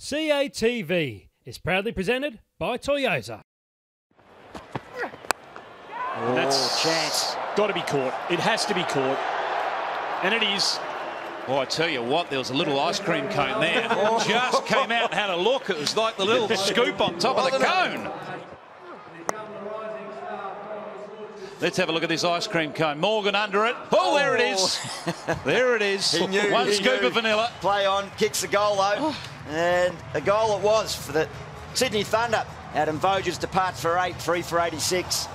CATV is proudly presented by Toyota. And that's chance. got to be caught. It has to be caught. And it is. Well, I tell you what, there was a little ice cream cone there. Just came out and had a look. It was like the little scoop on top of the cone. Let's have a look at this ice cream cone. Morgan under it. Oh, there it is. There it is. He knew, One he scoop knew. of vanilla. Play on, kicks the goal though. And a goal it was for the Sydney Thunder. Adam Voges departs for 8, 3 for 86.